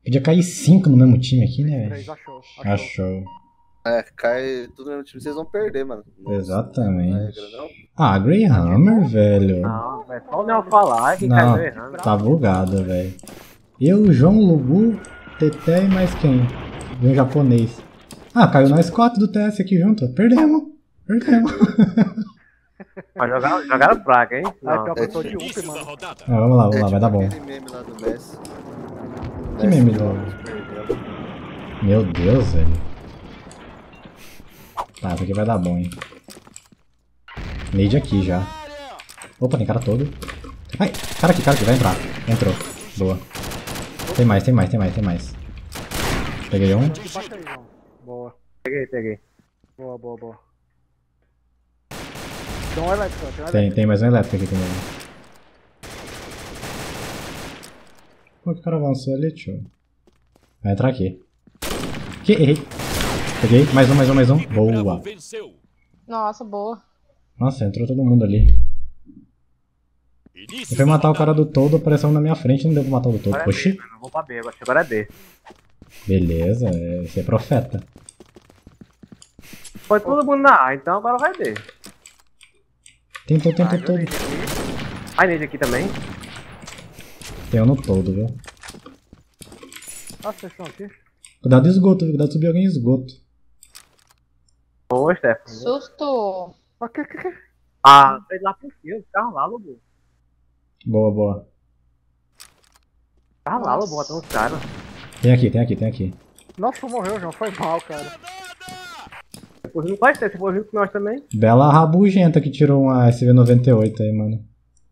Podia cair 5 no mesmo time aqui, né, velho? 3, achou. Achou. É, cai tudo no mesmo time, vocês vão perder, mano. Exatamente. Não é, não? Ah, Greyhammer, velho. Não, velho, só o Neo falar que Não, caiu errando. tá bugado, velho. Eu, João, Lugu, Teté e mais quem? E um japonês. Ah, caiu nós 4 do TS aqui junto. Perdemos. Mas jogaram praga, hein? Aí Não. pior que eu tô de UP, mano. Ah, vamos lá, vai dar bom. Aquele meme lá do Messi. Que meme do... Perdeu. Meu Deus, velho. Tá, isso aqui vai dar bom, hein. Nade aqui já. Opa, tem cara todo. Ai, cara aqui, vai entrar. Entrou. Boa. Tem mais. Peguei um. Baixa aí, João. Boa. Peguei. Boa. Tem um elétrico, tem um elétrico. Tem mais um elétrico aqui também. Pô, que o cara avançou ali, tio. Vai entrar aqui. Que errei. Peguei. Mais um. Boa. Nossa, boa. Nossa, entrou todo mundo ali. Eu fui matar o cara do todo, apareceu um na minha frente, não devo matar o do todo. Oxi. Eu vou pra B, agora é B. Beleza, você é profeta. Foi todo mundo na A, então agora vai B. Tentou todo. Ai, nele aqui também. Tem um no todo, viu? Ah, vocês estão aqui? Cuidado do esgoto, viu? Cuidado de subir alguém em esgoto. Ô, Stefan. Susto. O que? Ah, foi lá pro fio, os carros lá, Lobo. Boa. Carro lá, Lobo, matando os caras. Tem aqui. Nossa, morreu, João. Foi mal, cara. Depois não pode ter, você foi junto com nós também. Bela rabugenta que tirou uma SV98 aí, mano.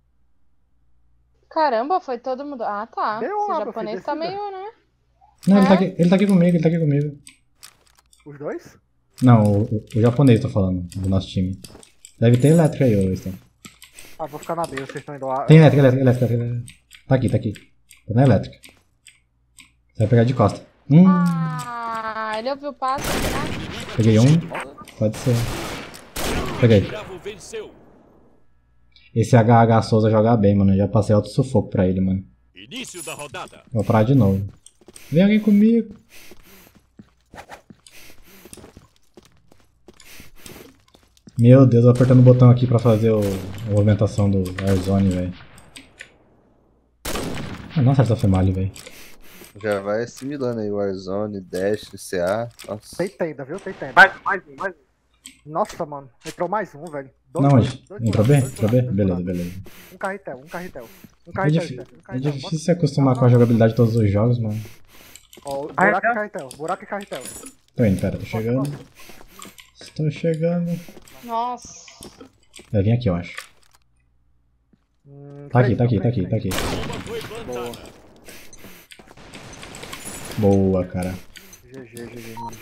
Caramba, foi todo mundo. Ah, tá. Deu Esse lá, meu japonês filho, tá decida. meio, né? Não, É? ele tá aqui comigo. Os dois? Não, o japonês tô falando, do nosso time. Deve ter elétrica aí, ô Stan. Ah, vou ficar na B, vocês estão indo lá. Tem elétrica. Tá aqui. Tá na elétrica. Você vai pegar de costa. Ah, ele ouviu o passo. Será? Peguei um. Pode ser. Peguei. Esse HH Souza joga bem, mano. Eu já passei alto sufoco pra ele, mano. Início da rodada. Vou parar de novo. Vem alguém comigo. Meu Deus, eu apertando o botão aqui pra fazer a movimentação do Warzone, velho. Ah, nossa, essa foi mal, velho. Já vai assimilando aí Warzone, Dash, CA. Nossa. Tem tenda, viu? Tem tenda. Mais um. Nossa, mano. Entrou mais um, velho. Não, onde? Entrou B? dois Entrou B? buraco, Beleza, dois beleza. buraco. Um carretel. É carretel. difícil se acostumar com a jogabilidade de todos os jogos, mano. Ó, buraco e carretel. Tô indo, pera, tô chegando. Estou chegando. Nossa. Vai vir aqui, eu acho. Tá aqui. Boa. Boa, cara. GG, mano.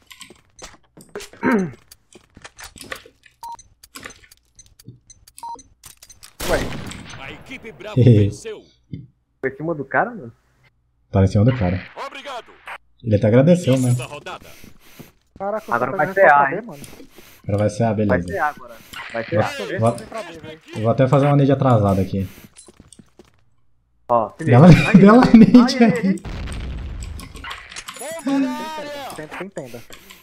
Ué, A equipe Bravo Hehe. venceu. Foi em cima do cara, mano? Tá em cima do cara. Obrigado. Ele até agradeceu, né? Início da rodada. caraca, Agora tô vai pegando ser só A, pra B, hein? mano. Agora vai ser a Vai beleza. ser A agora. Vai ser A. Vou, Vem pra B, velho. eu vou até fazer uma nade atrasada aqui. Ó, se liga. Bela nade Ai, aí. Tem tenda.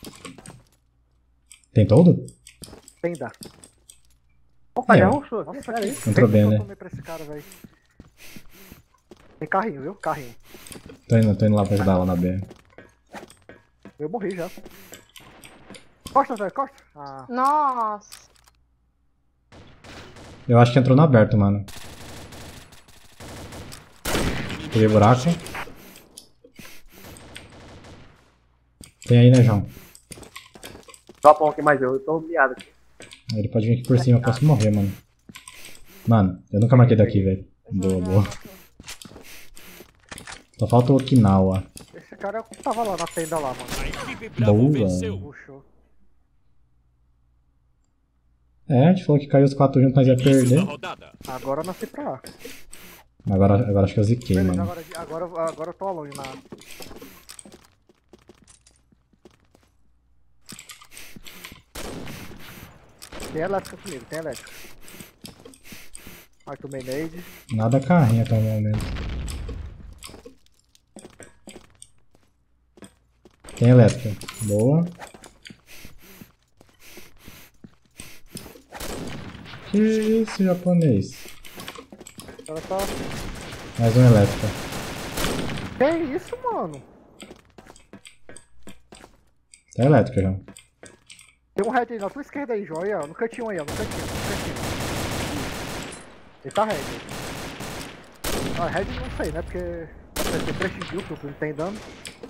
Tem todo? Tenda. Opa, já É. rushou aqui, Nossa, pera aí. Entrou bem, né? Eu tomei pra esse cara, velho. Tem carrinho, viu? Carrinho. Tô indo lá pra ajudar lá na B. Eu morri já. Costa, velho, costa. Ah, Nossa. Eu acho que entrou no aberto, mano. Peguei buraco. Tem aí, né, João? Dropa um aqui mais eu tô miado aqui. Ele pode vir aqui por cima, eu posso morrer, mano. Mano, eu nunca marquei daqui, velho. Boa. Só falta o Okinawa. esse cara é o que tava lá na tenda lá, mano. A equipe Bravo Boa. venceu. Puxou. É, a gente falou que caiu os 4 juntos, nós ia Início da perder. rodada. Agora eu nasci pra A. Agora acho que eu ziquei, Beleza, mano. agora eu tô longe na. Tem elétrica comigo, tem elétrica. Aí tomei nade. Nada carrinho até o momento. Tem elétrica. Boa. Que isso, japonês? Ela tá... Mais um elétrica. Que isso, mano? Tem elétrica já. Tem um red aí na tua esquerda aí, joia. No cantinho aí, ó. No cantinho. Ele tá red aí. Ah, red não sei, né? Porque... Você tem 3 kills, tu não tem dano.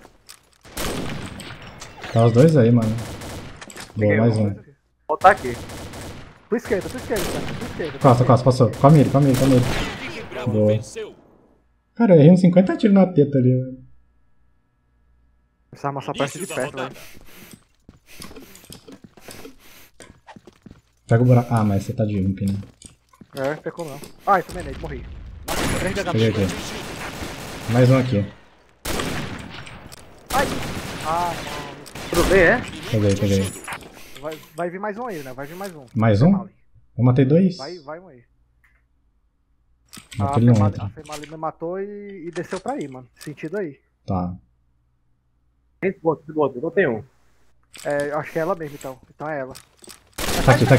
Tá os dois aí, mano. Boa, mais um. Vou botar aqui. Tua esquerda, cara. Tua esquerda. Costa, passou. Come ele. Equipe Bravo Boa. venceu. Cara, eu errei uns 50 tiros na teta ali, velho. Essa arma só parece de Início da perto, rodada. velho. Pega o buraco. Ah, mas você tá de ump, né? É, pecou não. Ah, isso é morri. 3 de Peguei HP. aqui. Mais um aqui. Ah, mano. Tudo bem, é? Peguei. Vai vir mais um aí, né? Vai vir mais um. Mais um? Eu matei dois. Vai um aí. Aquele não entra. A Femali me matou e desceu pra aí, mano. Sentido aí. Tá. Tem esgoto, eu não tenho um. É, acho que é ela mesmo, então. Então é ela. Tá aqui.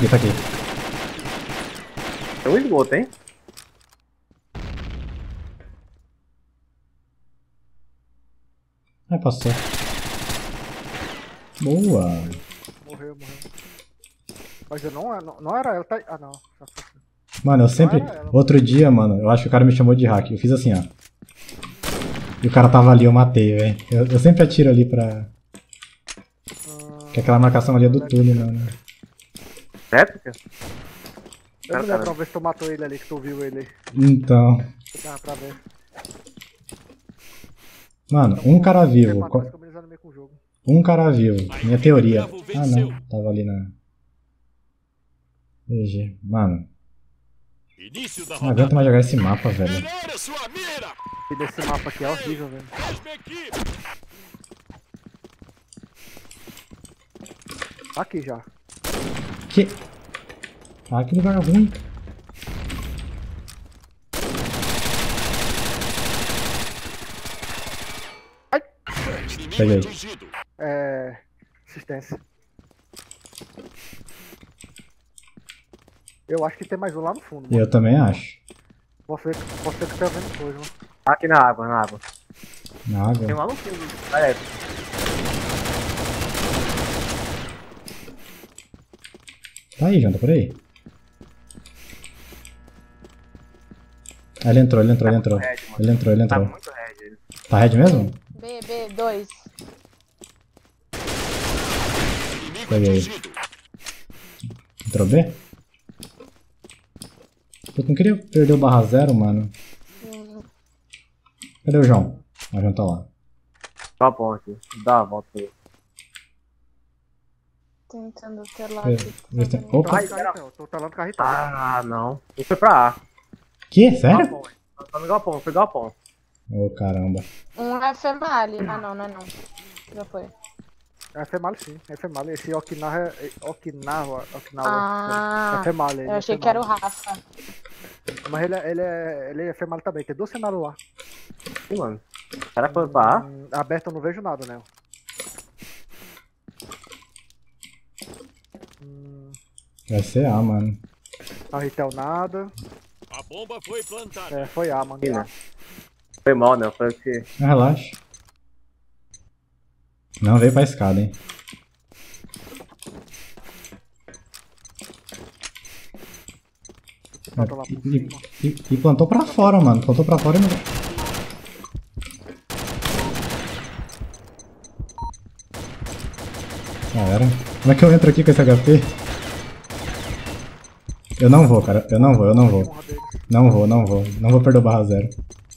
Tem um esgoto, hein? Ah, passou. Boa. Morreu. Mas eu não era ela, tá... Ah, não. Mano, eu sempre... Não era ela. Outro dia, mano, eu acho que o cara me chamou de hack. Eu fiz assim, ó. E o cara tava ali, eu matei, velho. Eu sempre atiro ali pra... Que aquela marcação ali é do túnel, mano. Réplica? Eu não lembro uma vez que tu matou ele ali, que tu viu ele. Então... Que dava pra ver. Mano, um cara vivo. Matou, ficou me desanimei com o jogo. Um cara vivo. Minha teoria. Ah, não. Tava ali na... GG. Mano, Início da não aguento rodada. mais jogar esse mapa, velho. Melhore sua mira. E desse mapa aqui é horrível, velho. Mesma equipe. Aqui já. Que... Ah, que lugar ruim. Inimigo Peguei. atingido. É... Assistência. Eu acho que tem mais um lá no fundo, mano. Eu também acho. Você que tá vendo coisa, mano. Aqui na água. Na Tem um água. maluquinho. É, Tá aí, Janta, por aí. Ah, ele entrou. red, mano. Ele entrou. Tá muito red ele. Tá red mesmo? B2. Inimigo Peguei. atingido. Entrou B? Eu não queria perder o barra zero, mano. Cadê o João? O João tá lá. Só a ponte. Dá a volta aí. Tentando ter lá. Vê se tem- Opa! Ai, então. Tô talando carretado. Ah, não. Ele foi pra A. Que? Sério? Galpão, hein? Tá no galpão, foi galpão. Ô, caramba. Um é Femali. Ah, não é não. Já foi. É Femali sim, é Femali. Esse Okinawa. Ah, É Femali. eu achei que era o Rafa. Mas ele é Femali também, tem 2 cenários lá. Ih, mano. Será que foi pra A? Aberto eu não vejo nada, né? Vai ser A, mano. A Ritel nada. A bomba foi plantada. É, foi A, mano. Ih, né? Foi mal, né? Foi o que... Ah, relaxa. Não veio pra escada, hein. Falta lá por cima. E plantou pra fora, mano. Plantou pra fora e não... Já era. Como é que eu entro aqui com esse HP? Eu não vou, cara. Eu não vou. Honra deles. Não vou perder o barra zero.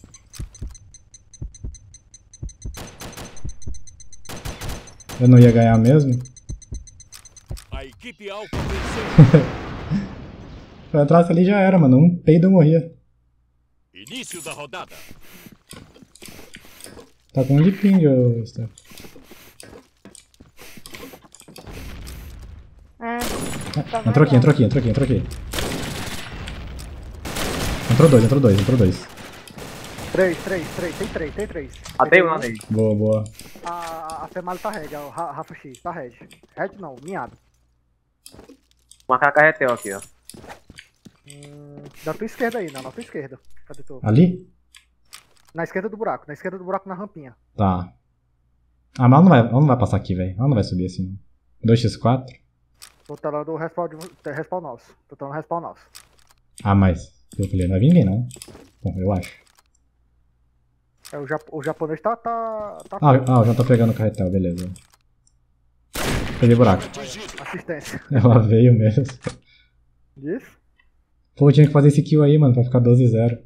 Eu não ia ganhar mesmo. A equipe Alfa venceu. Se eu entrasse ali já era, mano. Um peido eu morria. Início da rodada. Tá com um de ping, ô Steph. Tá Entrou aqui. Entrou dois. Três, tem três. Matei um lá nele. Boa, boa. A Femalho tá red, o Rafa X, tá red. Red não, miado. Marcar carretel aqui, ó. Da tua esquerda aí, na tua esquerda. Cadê tu? Ali? Na esquerda do buraco na rampinha. Tá. Ah, mas ela não vai passar aqui, velho. Ela não vai subir assim. 2x4? Tô telando do respawn nosso. Tô telando respawn nosso. Ah, mas... Eu falei, não vai vir ninguém, não. Bom, eu acho. É, o japonês tá Ah, já tá pegando o carretel, beleza. Peguei buraco. assistência. Ela veio mesmo. Isso? Pô, eu tinha que fazer esse kill aí, mano, pra ficar 12-0.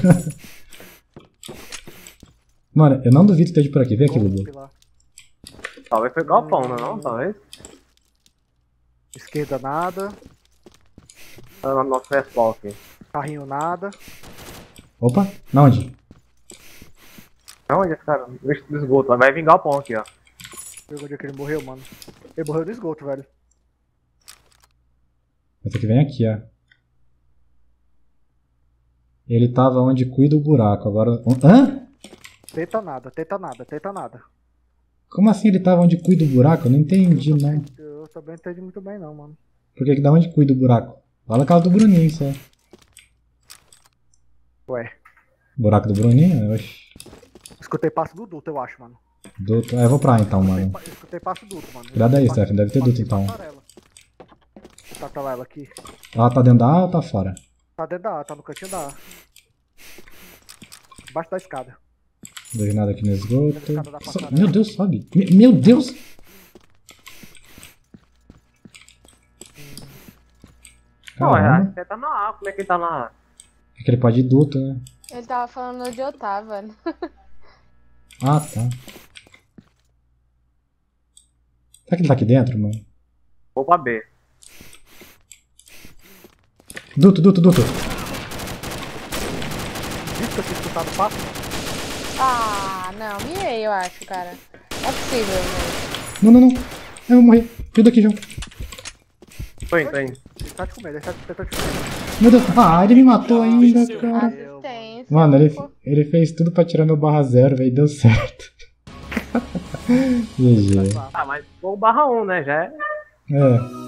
Mano, eu não duvido que esteja por aqui. Vem aqui, Bubu. Pilar. Talvez foi galpão, não? Talvez. Esquerda nada. Tá no nosso respawn aqui. Carrinho nada. Opa, na onde? Onde esse cara? No esgoto. Vai vir galpão aqui, ó. Viu onde é que ele morreu, mano? Ele morreu no esgoto, velho. Esse aqui vem aqui, ó. Ele tava onde cuida o buraco, agora... Hã? Tenta nada. Como assim ele tava onde cuida o buraco? Eu não entendi, não. Eu também não entendi muito bem não, mano. Por que da onde cuida o buraco? Lá na casa do Bruninho, só. Ué. Buraco do Bruninho? Oxi. Escutei passo do duto, eu acho, mano. Duto. Eu vou pra lá então, mano. Escutei passo duto, mano. Cuidado aí, Stephen. Deve ter duto então. Tá ela aqui. Ela tá dentro da A ou tá fora? Tá dentro da A, tá no cantinho da A. Embaixo da escada. Não vejo nada aqui no esgoto. Escada da passarela. Meu Deus, sobe. Meu Deus! Não, Caramba. você tá na A. Como é que ele tá na A? É que ele pode ir duto, né? Ele tava falando onde eu tava. Ah, tá. Será que ele tá aqui dentro, mano? Vou pra B. Duto. Visto que eu tinha escutado o passo? Ah, não, mirei, eu acho, cara. Não é possível, gente. Não. Eu vou morrer. Ajuda aqui, João. Tô indo. Ele tá te comendo, ele tá te comendo. Meu Deus. Ah, ele me matou ainda, cara. Assistência. Mano, ele fez tudo pra tirar meu barra 0, velho. Deu certo. GG. Ah, mas foi o /1, né? Já é. É.